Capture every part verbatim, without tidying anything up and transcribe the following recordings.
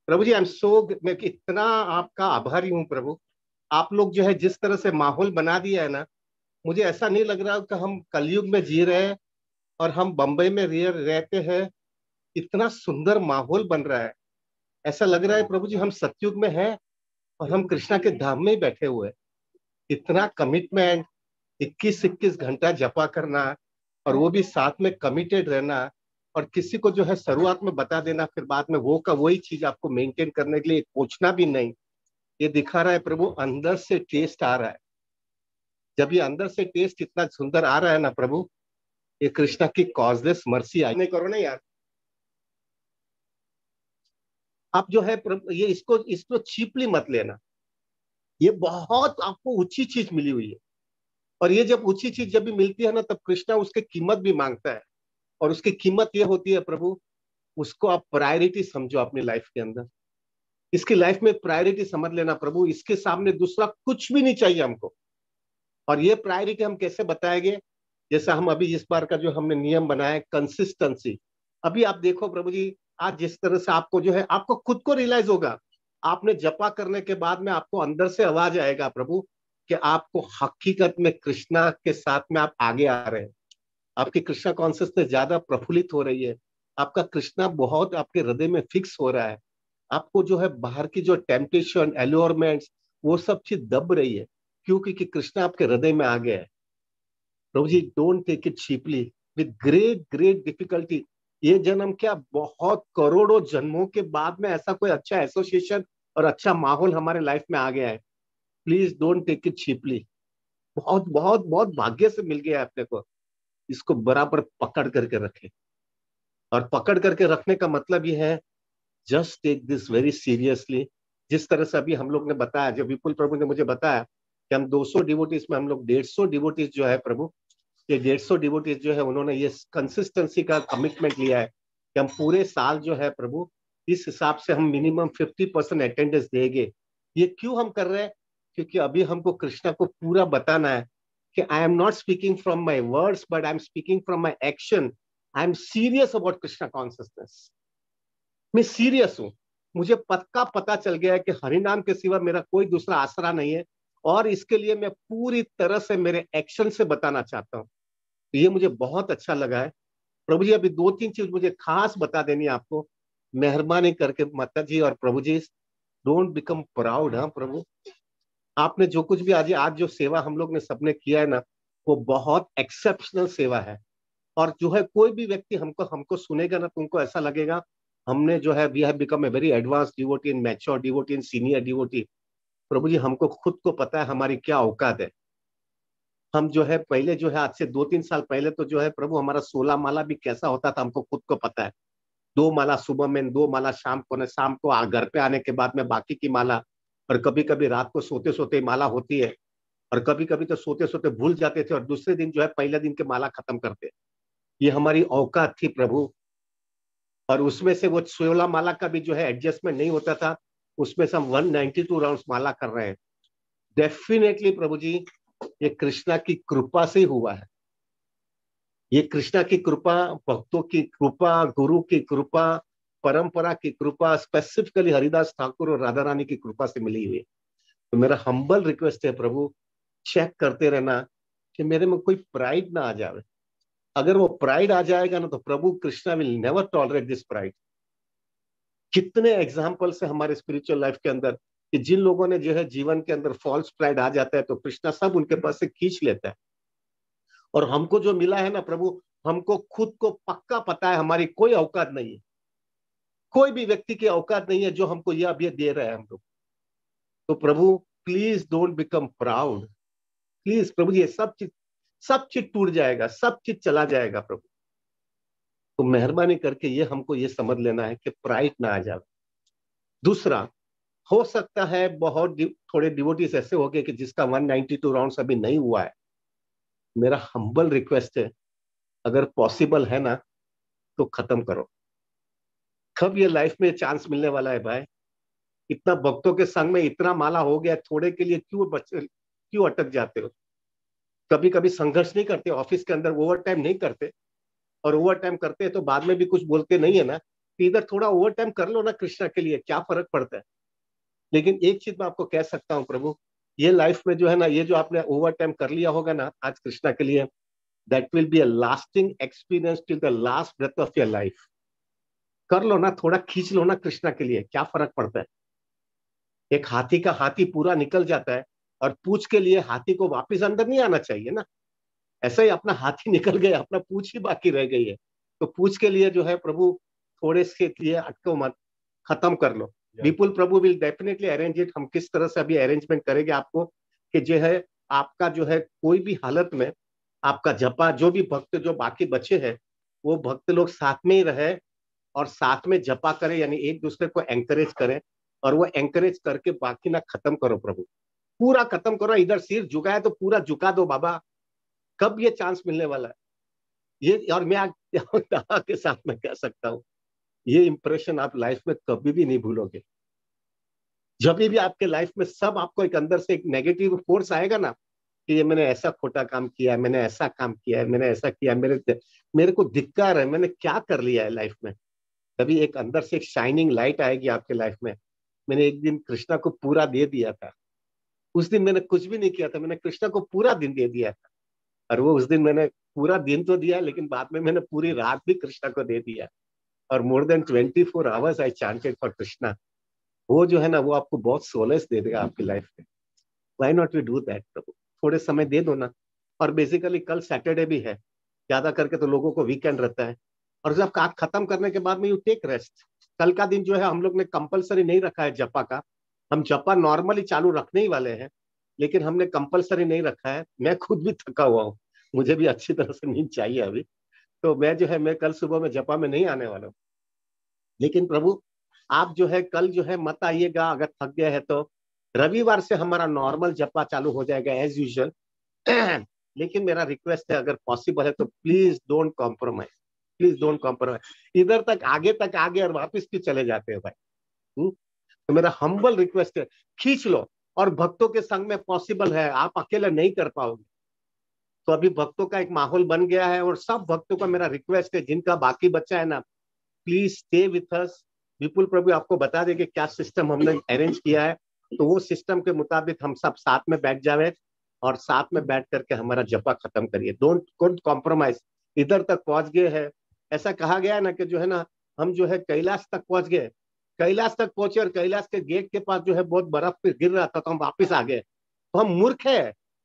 प्रभु जी, I am so, मैं इतना आपका आभारी हूँ प्रभु। आप लोग जो है जिस तरह से माहौल बना दिया है ना, मुझे ऐसा नहीं लग रहा कि हम कलयुग में जी रहे हैं और हम बंबई में रह रहते हैं। इतना सुंदर माहौल बन रहा है, ऐसा लग रहा है प्रभु जी हम सतयुग में हैं और हम कृष्णा के धाम में ही बैठे हुए हैं। इतना कमिटमेंट, इक्कीस इक्कीस घंटा जपा करना, और वो भी साथ में कमिटेड रहना, और किसी को जो है शुरुआत में बता देना, फिर बाद में वो का वही चीज आपको मेंटेन करने के लिए पूछना भी नहीं। ये दिखा रहा है प्रभु अंदर से टेस्ट आ रहा है। जब ये अंदर से टेस्ट इतना सुंदर आ रहा है ना प्रभु, ये कृष्णा की कॉजलेस मर्सी आई। नहीं करो ना यार, आप जो है प्रभु, ये इसको इसको चीपली मत लेना। ये बहुत आपको ऊंची चीज मिली हुई है, और ये जब ऊंची चीज जब भी मिलती है ना, तब कृष्णा उसकी कीमत भी मांगता है। और उसकी कीमत ये होती है प्रभु, उसको आप प्रायोरिटी समझो अपनी लाइफ के अंदर। इसकी लाइफ में प्रायोरिटी समझ लेना प्रभु, इसके सामने दूसरा कुछ भी नहीं चाहिए हमको। और ये प्रायोरिटी हम कैसे बताएंगे? जैसा हम अभी इस बार का जो हमने नियम बनाया है, कंसिस्टेंसी। अभी आप देखो प्रभु जी, आज जिस तरह से आपको जो है आपको खुद को रियलाइज होगा, आपने जपा करने के बाद में आपको अंदर से आवाज आएगा प्रभु कि आपको हकीकत में कृष्णा के साथ में आप आगे आ रहे हैं। आपकी कृष्णा कॉन्शियसनेस ज्यादा प्रफुल्लित हो रही है। आपका कृष्णा बहुत आपके हृदय में फिक्स हो रहा है। आपको जो है बाहर की जो टेम्पटेशन, एल्योरमेंट्स, वो सब चीज दब रही है, क्योंकि कि कृष्णा आपके हृदय में आ गया है। प्रभु जी, don't take it cheaply, with great great difficulty. ये जन्म क्या, बहुत करोड़ों जन्मों के बाद में ऐसा कोई अच्छा एसोसिएशन और अच्छा माहौल हमारे लाइफ में आ गया है। Please don't take it cheaply. बहुत बहुत बहुत भाग्य से मिल गया है अपने को। इसको बराबर पकड़ करके रखे, और पकड़ करके रखने का मतलब ये है, just take this very seriously. जिस तरह से अभी हम लोग ने बताया, जो विपुल प्रभु ने मुझे बताया कि हम दो सौ डिवोटीज में हम लोग डेढ़ सौ डिवोटीज जो है प्रभु, ये डेढ़ सौ डिवोटीज जो है उन्होंने ये कंसिस्टेंसी का कमिटमेंट लिया है कि हम पूरे साल जो है प्रभु, इस हिसाब से हम मिनिमम फिफ्टी परसेंट अटेंडेंस देंगे। ये क्यों हम कर रहे हैं? क्योंकि अभी हमको कृष्णा को पूरा बताना है कि I am not speaking from my words, but I am speaking from my action. I am serious about Krishna consciousness. मैं सीरियस हूं। मुझे पक्का पता चल गया है कि हरिनाम के सिवा मेरा कोई दूसरा आसरा नहीं है, और इसके लिए मैं पूरी तरह से मेरे एक्शन से बताना चाहता हूं। तो ये मुझे बहुत अच्छा लगा है प्रभु जी। अभी दो तीन चीज मुझे खास बता देनी है आपको, मेहरबानी करके माता जी और प्रभु जी, डोंट बिकम प्राउड। हाँ प्रभु, आपने जो कुछ भी आज आज जो सेवा हम लोग ने सबने किया है ना, वो बहुत एक्सेप्शनल सेवा है। और जो है कोई भी व्यक्ति हमको हमको सुनेगा ना, तुमको ऐसा लगेगा हमने जो है we have become a very advance devotee, in mature devotee, in senior devotee. प्रभु जी, हमको खुद को पता है हमारी क्या औकात है। हम जो है पहले जो है आज से दो तीन साल पहले तो जो है प्रभु, हमारा सोलह माला भी कैसा होता था हमको खुद को पता है। दो माला सुबह में, दो माला शाम को, न शाम को आ, घर पे आने के बाद में बाकी की माला। और कभी कभी रात को सोते सोते माला होती है, और कभी कभी तो सोते सोते भूल जाते थे और दूसरे दिन जो है पहले दिन के माला खत्म करते। ये हमारी औकात थी प्रभु। और उसमें से वो सोलह माला का भी जो है एडजस्टमेंट नहीं होता था, उसमें से हम वन नाइंटी टू राउंड्स माला कर रहे हैं। डेफिनेटली प्रभु जी, ये कृष्णा की कृपा से हुआ है। ये कृष्णा की कृपा, भक्तों की कृपा, गुरु की कृपा, परंपरा की कृपा, स्पेसिफिकली हरिदास ठाकुर और राधा रानी की कृपा से मिली हुई है। तो मेरा हम्बल रिक्वेस्ट है प्रभु, चेक करते रहना कि मेरे में कोई प्राइड ना आ जाए। अगर वो प्राइड आ जाएगा ना, तो प्रभु Krishna will never tolerate this pride. कितने एग्जाम्पल्स है हमारे स्पिरिचुअल लाइफ के अंदर कि जिन लोगों ने जो है जीवन के अंदर फॉल्स प्राइड आ जाता है, तो कृष्णा सब उनके पास से खींच लेता है। और हमको जो मिला है ना प्रभु, हमको खुद को पक्का पता है हमारी कोई औकात नहीं है। कोई भी व्यक्ति की औकात नहीं है जो हमको यह अभी दे रहे हैं हम लोग। तो प्रभु please don't become proud. Please प्रभु जी, ये सब चीज सब चीज टूट जाएगा, सब चीज चला जाएगा प्रभु। तो मेहरबानी करके ये हमको ये समझ लेना है कि प्राइड ना आ जाए। दूसरा, हो सकता है बहुत डि, थोड़े डिवोटीज ऐसे हो गए कि जिसका वन नाइंटी टू राउंड्स अभी नहीं हुआ है। मेरा हम्बल रिक्वेस्ट है, अगर पॉसिबल है ना, तो खत्म करो। कब ये लाइफ में चांस मिलने वाला है भाई? इतना भक्तों के संग में इतना माला हो गया, थोड़े के लिए क्यों बच क्यों अटक जाते हो? कभी कभी संघर्ष नहीं करते ऑफिस के अंदर, ओवर टाइम नहीं करते? और ओवर टाइम करते हैं तो बाद में भी कुछ बोलते नहीं है ना, कि इधर थोड़ा ओवर टाइम कर लो ना कृष्णा के लिए, क्या फर्क पड़ता है। लेकिन एक चीज मैं आपको कह सकता हूँ प्रभु, ये लाइफ में जो है ना, ये जो आपने ओवर टाइम कर लिया होगा ना आज कृष्णा के लिए, that will be a lasting experience till the last breath of your life. कर लो ना, थोड़ा खींच लो ना कृष्णा के लिए, क्या फर्क पड़ता है। एक हाथी का हाथी पूरा निकल जाता है, और पूछ के लिए हाथी को वापस अंदर नहीं आना चाहिए ना। ऐसा ही अपना हाथी निकल गया, अपना पूछ ही बाकी रह गई है। तो पूछ के लिए जो है प्रभु, थोड़े से लिए अटको मत, खत्म कर लो। विपुल प्रभु विल डेफिनेटली अरेंज इट। हम किस तरह से अभी अरेंजमेंट करेंगे आपको, कि जो है आपका जो है कोई भी हालत में आपका जपा, जो भी भक्त जो बाकी बचे हैं वो भक्त लोग साथ में ही रहे और साथ में जपा करें, यानी एक दूसरे को एंकरेज करें, और वो एंकरेज करके बाकी ना खत्म करो प्रभु, पूरा खत्म करो। इधर सिर झुका है तो पूरा झुका दो बाबा, कब ये चांस मिलने वाला है ये। और मैं आज दावा के साथ में कह सकता हूँ, ये इंप्रेशन आप लाइफ में कभी भी नहीं भूलोगे। जब भी आपके लाइफ में सब आपको एक अंदर से एक नेगेटिव फोर्स आएगा ना, कि ये मैंने ऐसा खोटा काम किया है, मैंने ऐसा काम किया है, मैंने ऐसा किया, मेरे मेरे को धिक्कार है, मैंने क्या कर लिया है लाइफ में, तभी एक अंदर से एक शाइनिंग लाइट आएगी आपके लाइफ में। मैंने एक दिन कृष्णा को पूरा दे दिया था, उस दिन मैंने कुछ भी नहीं किया था, मैंने कृष्णा को पूरा दिन दे दिया था। और वो उस दिन मैंने पूरा दिन तो दिया, लेकिन बाद में मैंने पूरी रात भी कृष्णा को दे दिया। और more than twenty four hours I chanted for Krishna. वो जो है ना, वो आपको बहुत सोलेस दे देगा आपकी लाइफ में। Why not we do that प्रभु, थोड़े समय दे दो ना। और बेसिकली कल सैटरडे भी है, ज्यादा करके तो लोगों को वीकेंड रहता है। और जब काम खत्म करने के बाद में यू टेक रेस्ट। कल का दिन जो है हम लोग ने कंपलसरी नहीं रखा है जपा का, हम जपा नॉर्मली चालू रखने ही वाले हैं, लेकिन हमने कंपलसरी नहीं रखा है। मैं खुद भी थका हुआ हूँ, मुझे भी अच्छी तरह से नींद चाहिए अभी। तो मैं जो है, मैं कल सुबह में जपा में नहीं आने वाला हूँ। लेकिन प्रभु आप जो है कल जो है मत आइएगा, अगर थक गए हैं तो। रविवार से हमारा नॉर्मल जपा चालू हो जाएगा एज यूजुअल। लेकिन मेरा रिक्वेस्ट है, अगर पॉसिबल है तो please don't compromise, please don't compromise. इधर तक आगे तक आगे और वापस भी चले जाते हैं भाई। हुँ? तो मेरा हम्बल रिक्वेस्ट है, खींच लो। और भक्तों के संग में पॉसिबल है, आप अकेले नहीं कर पाओगे। तो अभी भक्तों का एक माहौल बन गया है, और सब भक्तों का मेरा रिक्वेस्ट है, जिनका बाकी बच्चा है ना, please stay with us. Vipul प्रभु आपको बता देंगे क्या सिस्टम हमने अरेंज किया है, तो वो सिस्टम के मुताबिक हम सब साथ में बैठ जावे और साथ में बैठ करके हमारा जपा खत्म करिए। Don't don't compromise. इधर तक पहुंच गए हैं, ऐसा कहा गया है ना कि जो है ना, हम जो है कैलाश तक पहुंच गए, कैलाश तक पहुंचे और कैलाश के गेट के पास जो है बहुत बर्फ पे गिर रहा था, तो हम वापिस आ गए। तो हम मूर्ख है,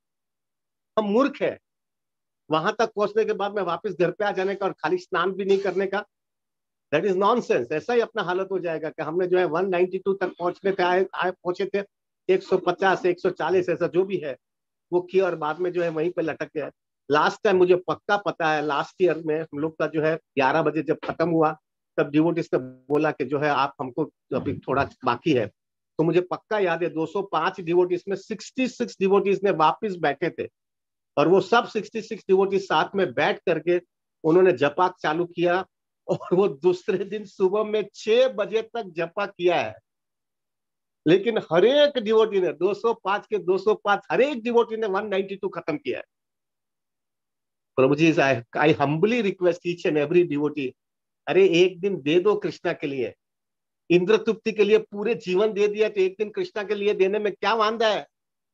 हम मूर्ख है। वहां तक पहुंचने के बाद में वापस घर पे आ जाने का और खाली स्नान भी नहीं करने का, दैट इज नॉनसेंस। ऐसा ही अपना हालत हो जाएगा कि हमने जो है वन नाइंटी टू तक पहुंचने पे आए आए पहुंचे थे, एक सौ पचास एक सौ चालीस ऐसा जो भी है वो किया, और बाद में जो है वहीं पे लटक गया। लास्ट टाइम मुझे पक्का पता है, लास्ट ईयर में हम लोग का जो है ग्यारह बजे जब खत्म हुआ, तब डिवोटीज ने बोला कि जो है आप हमको अभी थोड़ा बाकी है। तो मुझे पक्का याद है, दो सौ पाँच डिवोटीज में छियासठ डिवोटीज ने वापस बैठे थे, और वो सब छियासठ डिवोटीज साथ में बैठ करके उन्होंने जपा चालू किया। और वो दूसरे दिन सुबह में छह बजे तक जपा किया है। लेकिन हर एक डिवोटी ने दो सौ पाँच के दो सौ पाँच हर एक डिवोटी ने एक सौ बानवे खत्म किया है। प्रभु जी, I I humbly request each and every devotee, अरे एक दिन दे दो कृष्णा के लिए। इंद्र तृप्ति के लिए पूरे जीवन दे दिया, तो एक दिन कृष्णा के लिए देने में क्या वांदा है।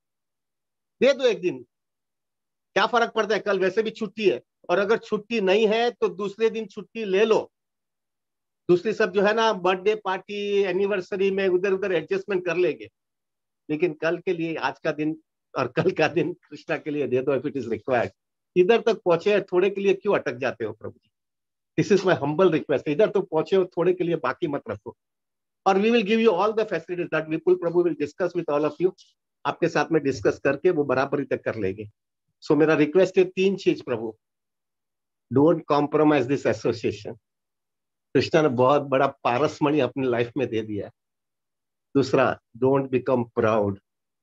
दे दो एक दिन, क्या फर्क पड़ता है, कल वैसे भी छुट्टी है। और अगर छुट्टी नहीं है तो दूसरे दिन छुट्टी ले लो। दूसरी सब जो है ना, बर्थडे पार्टी एनिवर्सरी में उधर उधर एडजस्टमेंट कर लेंगे, लेकिन कल के लिए आज का दिन और कल का दिन कृष्णा के लिए दे दो इफ इट इज रिक्वायर्ड। इधर तक पहुंचे थोड़े के लिए क्यों अटक जाते हो प्रभु जी, this is my humble request. इधर तो पहुंचे हो थोड़े के लिए, बाकी मत रखो। और we will give you all the facilities that Vipul Prabhu will discuss with all of you. आपके साथ में डिस्कस करके वो बराबरी तक कर लेंगे। सो so, मेरा रिक्वेस्ट है तीन चीज प्रभु, don't compromise this association. Krishna ने बहुत बड़ा पारसमणि अपनी लाइफ में दे दिया है। दूसरा, don't become proud.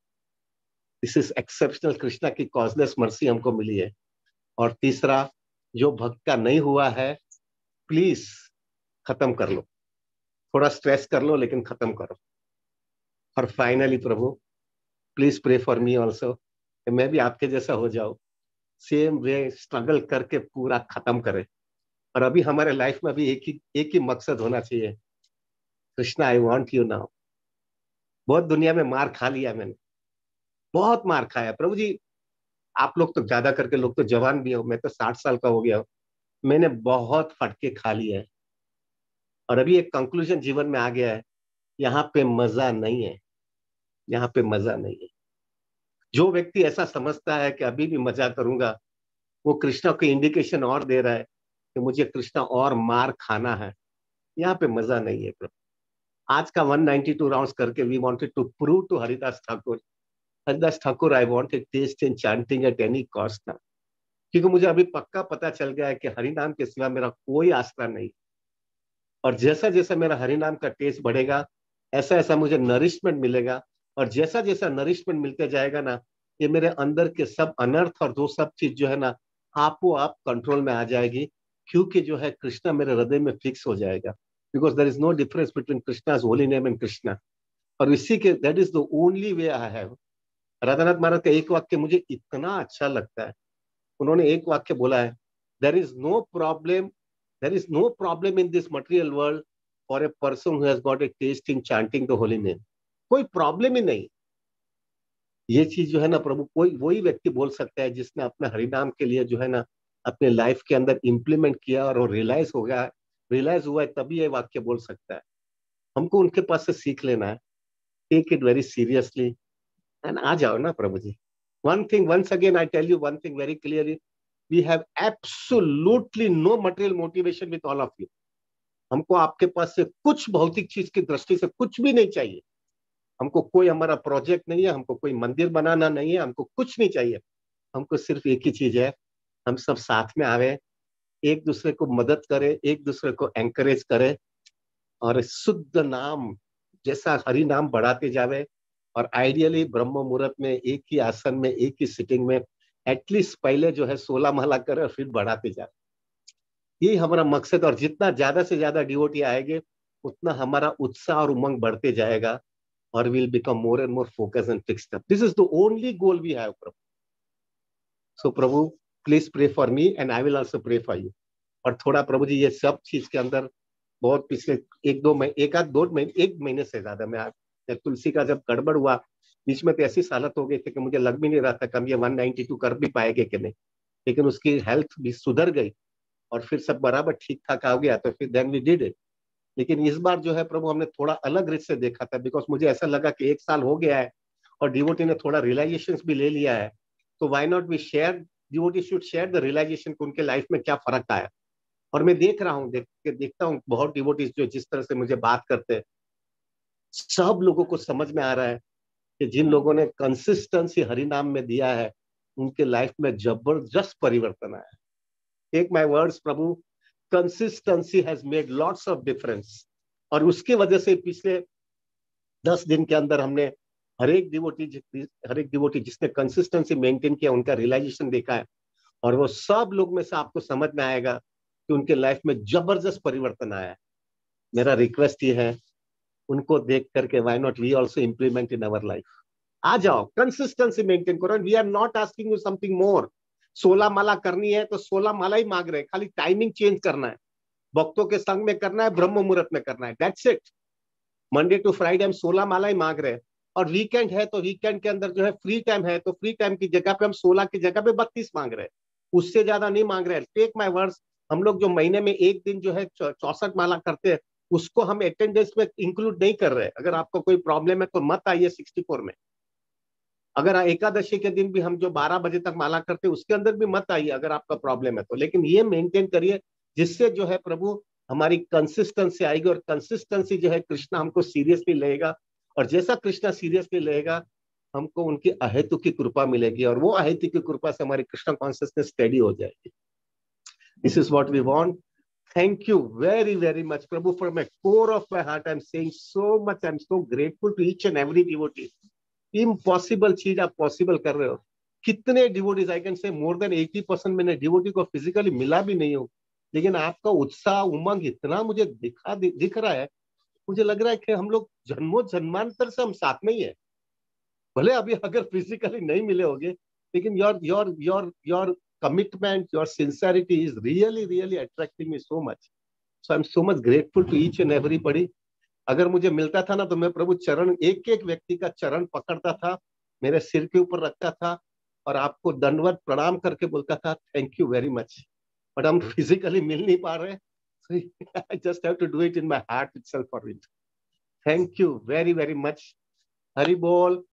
This is exceptional, Krishna की कॉजलेस मर्सी हमको मिली है। और तीसरा, जो भक्त का नहीं हुआ है प्लीज खत्म कर लो, थोड़ा स्ट्रेस कर लो लेकिन खत्म करो। और फाइनली प्रभु, please pray for me also, मैं भी आपके जैसा हो जाऊं, सेम वे स्ट्रगल करके पूरा खत्म करे। और अभी हमारे लाइफ में अभी एक ही एक ही मकसद होना चाहिए, Krishna I want you now. बहुत दुनिया में मार खा लिया मैंने, बहुत मार खाया प्रभु जी। आप लोग तो ज्यादा करके लोग तो जवान भी हो, मैं तो साठ साल का हो गया हूं। मैंने बहुत फटके खा लिए है, और अभी एक कंक्लूजन जीवन में आ गया है, यहाँ पे मजा नहीं है, यहाँ पे मजा नहीं है। जो व्यक्ति ऐसा समझता है कि अभी भी मजा करूंगा, वो कृष्णा को इंडिकेशन और दे रहा है कि मुझे कृष्णा और मार खाना है। यहाँ पे मजा नहीं है प्रभु। आज का वन नाइंटी टू राउंड्स करके we wanted to prove to Haridas Thakur, Haridas Thakur I wanted taste in chanting at any cost ना। क्योंकि मुझे अभी पक्का पता चल गया है कि हरिनाम के सिवा मेरा कोई आस्था नहीं। और जैसा जैसा मेरा हरिनाम का टेस्ट बढ़ेगा, ऐसा ऐसा मुझे नरिशमेंट मिलेगा। और जैसा जैसा नरिशमेंट मिलते जाएगा ना, ये मेरे अंदर के सब अनर्थ और जो सब चीज जो है ना, आपो आप कंट्रोल में आ जाएगी। क्योंकि जो है कृष्णा मेरे हृदय में फिक्स हो जाएगा। Because there is no difference between Krishna's holy name and Krishna. और इसी के that is the only way I have. Radhanath Maharaj का एक वाक्य मुझे इतना अच्छा लगता है। उन्होंने एक वाक्य बोला है, there is no problem, there is no problem in this material world for a person who has got a taste in chanting the holy name. कोई प्रॉब्लम ही नहीं। ये चीज जो है ना प्रभु, कोई वही व्यक्ति बोल सकता है जिसने अपने हरिनाम के लिए जो है ना अपने लाइफ के अंदर इंप्लीमेंट किया और वो रियलाइज हो गया, रियलाइज हुआ है, तभी ये वाक्य बोल सकता है। हमको उनके पास से सीख लेना है, take it very seriously and आ जाओ ना प्रभु जी। One thing, once again I tell you one thing very clearly, we have absolutely no material motivation with all of you. हमको आपके पास से कुछ भौतिक चीज की दृष्टि से कुछ भी नहीं चाहिए। हमको कोई हमारा प्रोजेक्ट नहीं है, हमको कोई मंदिर बनाना नहीं है, हमको कुछ नहीं चाहिए। हमको सिर्फ एक ही चीज है, हम सब साथ में आवे, एक दूसरे को मदद करें, एक दूसरे को एंकरेज करें, और शुद्ध नाम जैसा हरि नाम बढ़ाते जावे। और आइडियली ब्रह्म मुहूर्त में एक ही आसन में एक ही सिटिंग में एटलीस्ट पहले जो है सोलह माला करे और फिर बढ़ाते जाए। यही हमारा मकसद। और जितना ज्यादा से ज्यादा डिवोटी आएंगे, उतना हमारा उत्साह और उमंग बढ़ते जाएगा, और we'll become more and more focused and fixed up. This is the only goal we have, Prabhu. So Prabhu, please pray for me and I will also pray for you. और थोड़ा प्रभु जी ये सब चीज के अंदर बहुत पिछले एक दो महीने एक आध दो महीने एक महीने से ज्यादा मैं तुलसी का जब गड़बड़ हुआ, बीच में तो ऐसी हालत हो गई थी कि मुझे लग भी नहीं रहा था कि हम ये वन नाइंटी टू कर भी पाएंगे कि नहीं। लेकिन उसकी हेल्थ भी सुधर गई और फिर सब बराबर ठीक ठाक आ गया, तो फिर देन वी डिड इट। लेकिन इस बार जो है प्रभु हमने थोड़ा अलग रीत से देखा था, बिकॉज मुझे ऐसा लगा कि एक साल हो गया है और डिवोटी ने थोड़ा रियलाइजेशन भी ले लिया है, तो why not we share, devotee should share the realization को, उनके लाइफ में क्या फर्क आया। और मैं देख रहा हूँ, देख के देखता हूँ बहुत डिवोटीज जो जिस तरह से मुझे बात करते हैं, सब लोगों को समझ में आ रहा है कि जिन लोगों ने कंसिस्टेंसी हरिनाम में दिया है, उनके लाइफ में जबरदस्त परिवर्तन आया है। टेक माय वर्ड्स प्रभु, consistency has made lots of difference. और उसके वजह से पिछले दस दिन के अंदर हमने हर एक डिवोटी हर एक डिवोटी जिसने कंसिस्टेंसी मेंटेन किया, उनका रियलाइजेशन देखा है। और वो सब लोग में से आपको समझ में आएगा कि उनके लाइफ में जबरदस्त परिवर्तन आया है। मेरा रिक्वेस्ट ये है, उनको देख करके why not we also implement in our life. आ जाओ, कंसिस्टेंसी मेंटेन करो। We are not asking you something more. सोलह माला करनी है तो सोलह माला ही मांग रहे हैं, खाली टाइमिंग चेंज करना है। भक्तों के संग में करना है, ब्रह्म मुहूर्त में करना है, that's it. Monday to Friday हम सोलह माला ही मांग रहे हैं। और वीकेंड है तो वीकेंड के अंदर जो है फ्री टाइम है, तो फ्री टाइम की जगह पे हम सोलह की जगह पे बत्तीस मांग रहे हैं, उससे ज्यादा नहीं मांग रहे हैं। टेक माय वर्ड्स, हम लोग जो महीने में एक दिन जो है चौसठ माला करते हैं, उसको हम अटेंडेंस में इंक्लूड नहीं कर रहे। अगर आपको कोई प्रॉब्लम है तो मत आइए सिक्सटी फोर में। अगर एकादशी के दिन भी हम जो बारह बजे तक माला करते हैं, उसके अंदर भी मत आइए अगर आपका प्रॉब्लम है तो। लेकिन ये मेंटेन करिए जिससे जो है प्रभु हमारी कंसिस्टेंसी आएगी। और कंसिस्टेंसी जो है कृष्णा हमको सीरियसली लेगा, और जैसा कृष्णा सीरियसली लेगा, हमको उनकी अहेतु की कृपा मिलेगी, और वो अहेतु की कृपा से हमारी कृष्णा कॉन्शियसनेस स्टडी हो जाएगी। This is what we want. Thank you very, very much, Prabhu, from my core of my heart. I'm saying so much. I'm so grateful to each and every devotee. Impossible चीज आप possible कर रहे हो। कितने devotees, I can say more than eighty percent मैंने devotee को physically मिला भी नहीं हूँ, लेकिन आपका उत्साह उमंग इतना मुझे दिखा दिख रहा है, मुझे लग रहा है कि हम लोग जन्मों जन्मांतर से हम साथ में ही है। भले अभी अगर फिजिकली नहीं मिले होंगे, लेकिन your your your your commitment, your sincerity is really, really attracting me so much. So I'm so much grateful to each and everybody. अगर मुझे मिलता था ना तो मैं प्रभु चरण, एक एक व्यक्ति का चरण पकड़ता था, मेरे सिर के ऊपर रखता था और आपको दंडवत प्रणाम करके बोलता था thank you very much. But हम फिजिकली मिल नहीं पा रहे, so I just have to do it in my heart itself for it. Thank you very very much. Hari बोल.